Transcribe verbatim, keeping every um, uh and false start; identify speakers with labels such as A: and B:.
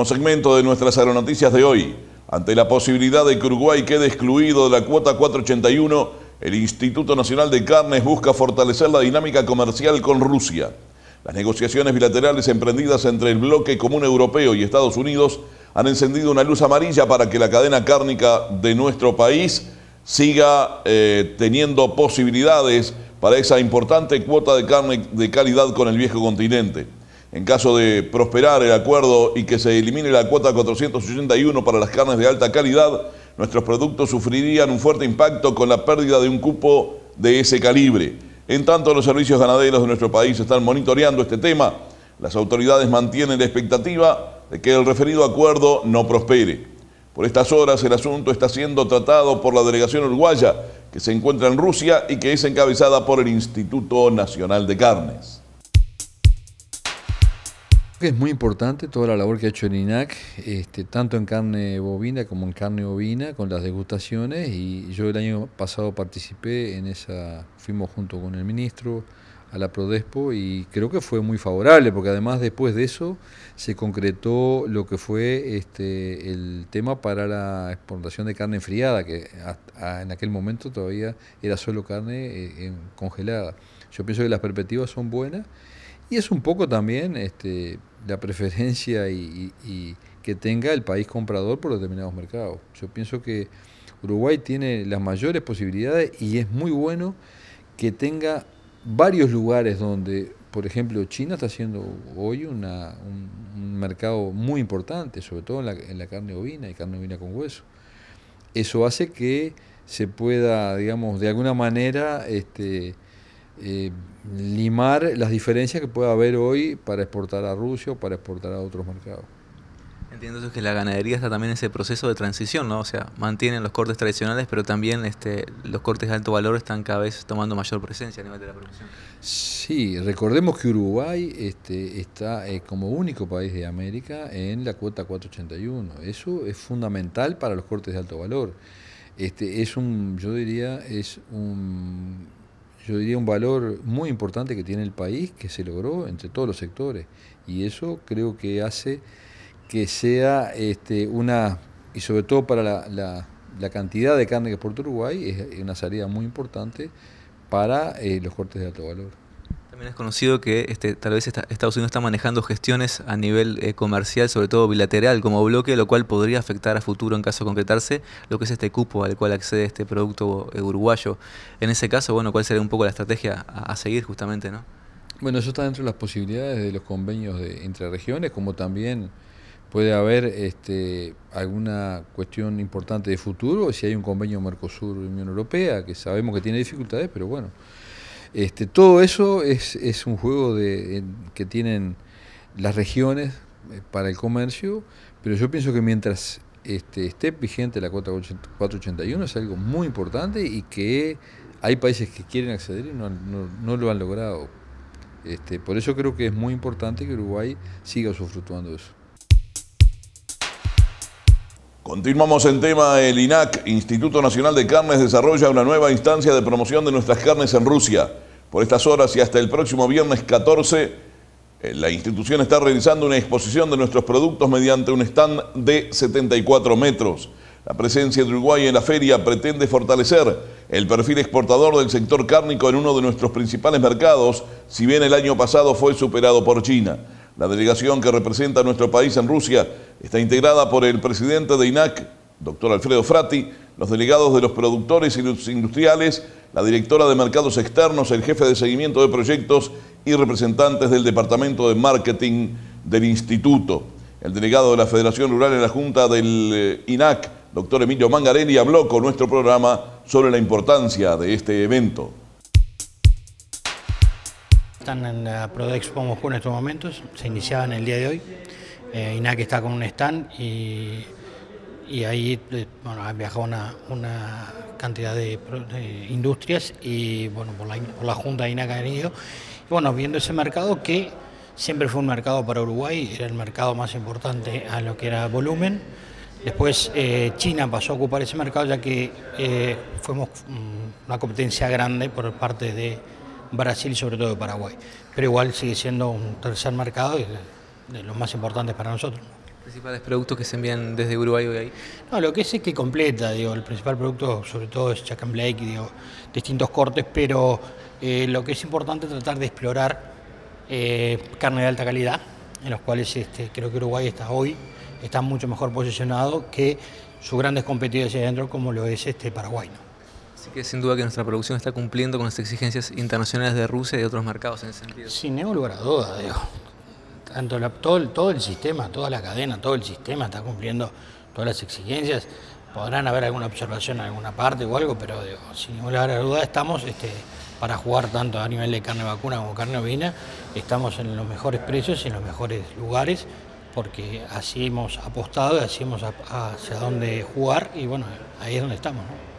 A: Último segmento de nuestras aeronoticias de hoy. Ante la posibilidad de que Uruguay quede excluido de la cuota cuatrocientos ochenta y uno, el Instituto Nacional de Carnes busca fortalecer la dinámica comercial con Rusia. Las negociaciones bilaterales emprendidas entre el bloque común europeo y Estados Unidos han encendido una luz amarilla para que la cadena cárnica de nuestro país siga eh, teniendo posibilidades para esa importante cuota de carne de calidad con el viejo continente. En caso de prosperar el acuerdo y que se elimine la cuota cuatrocientos ochenta y uno para las carnes de alta calidad, nuestros productos sufrirían un fuerte impacto con la pérdida de un cupo de ese calibre. En tanto, los servicios ganaderos de nuestro país están monitoreando este tema. Las autoridades mantienen la expectativa de que el referido acuerdo no prospere. Por estas horas, el asunto está siendo tratado por la delegación uruguaya, que se encuentra en Rusia y que es encabezada por el Instituto Nacional de Carnes.
B: Es muy importante toda la labor que ha hecho el I N A C, este, tanto en carne bovina como en carne ovina, con las degustaciones, y yo el año pasado participé en esa, fuimos junto con el ministro a la Prodespo y creo que fue muy favorable, porque además después de eso se concretó lo que fue este, el tema para la exportación de carne enfriada, que hasta en aquel momento todavía era solo carne eh, congelada. Yo pienso que las perspectivas son buenas. Y es un poco también este, la preferencia y, y, y que tenga el país comprador por determinados mercados. Yo pienso que Uruguay tiene las mayores posibilidades y es muy bueno que tenga varios lugares donde, por ejemplo, China está haciendo hoy una, un, un mercado muy importante, sobre todo en la, en la carne ovina y carne ovina con hueso. Eso hace que se pueda, digamos, de alguna manera este, eh, limar las diferencias que pueda haber hoy para exportar a Rusia o para exportar a otros mercados.
C: Entiendo entonces que la ganadería está también en ese proceso de transición, ¿no? O sea, mantienen los cortes tradicionales, pero también este, los cortes de alto valor están cada vez tomando mayor presencia a nivel de la producción.
B: Sí, recordemos que Uruguay este, está eh, como único país de América en la cuota cuatrocientos ochenta y uno. Eso es fundamental para los cortes de alto valor. Este, es un, yo diría, es un... yo diría un valor muy importante que tiene el país, que se logró entre todos los sectores, y eso creo que hace que sea este, una, y sobre todo para la, la, la cantidad de carne que exporta Uruguay, es una salida muy importante para eh, los cortes de alto valor.
C: También es conocido que este, tal vez está, Estados Unidos está manejando gestiones a nivel eh, comercial, sobre todo bilateral, como bloque, lo cual podría afectar a futuro, en caso de concretarse, lo que es este cupo al cual accede este producto eh, uruguayo. En ese caso, bueno, ¿cuál sería un poco la estrategia a, a seguir justamente, no?
B: Bueno, eso está dentro de las posibilidades de los convenios de entre regiones, como también puede haber este, alguna cuestión importante de futuro, si hay un convenio Mercosur-Unión Europea, que sabemos que tiene dificultades, pero bueno. Este, todo eso es, es un juego de, en, que tienen las regiones para el comercio, pero yo pienso que mientras este, esté vigente la cuota cuatrocientos ochenta y uno es algo muy importante y que hay países que quieren acceder y no, no, no lo han logrado. Este, por eso creo que es muy importante que Uruguay siga usufructuando eso.
A: Continuamos en tema. El I N A C, Instituto Nacional de Carnes, desarrolla una nueva instancia de promoción de nuestras carnes en Rusia. Por estas horas y hasta el próximo viernes catorce, la institución está realizando una exposición de nuestros productos mediante un stand de setenta y cuatro metros. La presencia de Uruguay en la feria pretende fortalecer el perfil exportador del sector cárnico en uno de nuestros principales mercados, si bien el año pasado fue superado por China. La delegación que representa a nuestro país en Rusia está integrada por el presidente de I N A C, doctor Alfredo Frati, los delegados de los productores y los industriales, la directora de mercados externos, el jefe de seguimiento de proyectos y representantes del departamento de marketing del instituto. El delegado de la Federación Rural en la Junta del I N A C, doctor Emilio Mangarelli, habló con nuestro programa sobre la importancia de este evento.
D: Están en la Prodexpo Moscú en estos momentos, se iniciaba en el día de hoy. Eh, I N A C está con un stand y, y ahí bueno, ha viajado una, una cantidad de, de industrias y bueno, por la, por la Junta de I N A C han ido. Y bueno, viendo ese mercado que siempre fue un mercado para Uruguay, era el mercado más importante a lo que era volumen. Después eh, China pasó a ocupar ese mercado ya que eh, fuimos um, una competencia grande por parte de Brasil y sobre todo de Paraguay, pero igual sigue siendo un tercer mercado y de, de los más importantes para nosotros.
C: ¿Principales productos que se envían desde Uruguay hoy ahí?
D: No, lo que es es que completa, digo, el principal producto sobre todo es Jack and Blake, digo, distintos cortes, pero eh, lo que es importante es tratar de explorar eh, carne de alta calidad, en los cuales este, creo que Uruguay está hoy, está mucho mejor posicionado que sus grandes competidores ahí adentro como lo es este Paraguay, ¿no?
C: Así que sin duda que nuestra producción está cumpliendo con las exigencias internacionales de Rusia y de otros mercados en ese sentido.
D: Sin ningún lugar a duda, digo. Tanto la, todo, el, todo el sistema, toda la cadena, todo el sistema está cumpliendo todas las exigencias. Podrán haber alguna observación en alguna parte o algo, pero digo, sin ningún lugar a duda estamos este, para jugar tanto a nivel de carne vacuna como carne ovina, estamos en los mejores precios y en los mejores lugares, porque así hemos apostado y así hemos a, hacia dónde jugar y bueno, ahí es donde estamos, ¿no?